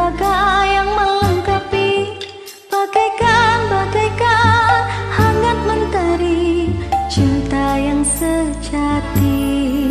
raga yang melengkapi, bagaikan hangat mentari, cinta yang sejati.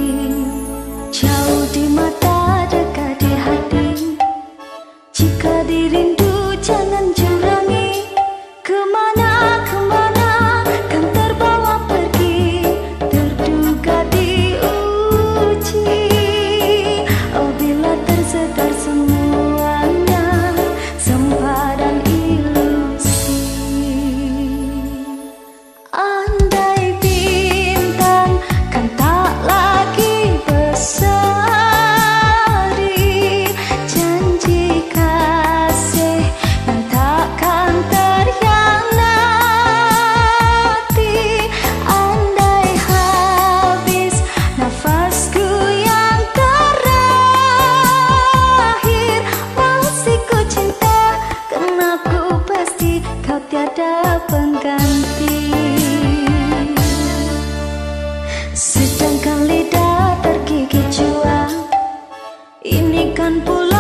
Jauh di mata, dekat di hati, jika dirindu jangan curangi. Kemana kan terbawa pergi, terduga diuji. Oh bila tersebar semuanya, sempadan ilusi. Andai bintang kan tak lagi berseri, janji kasih yang takkan terhianati. Andai habis nafasku yang terakhir, masih ku cinta karena ku pasti kau tiada pengganti. Sedangkan lidah tergigit jua, ini kan pula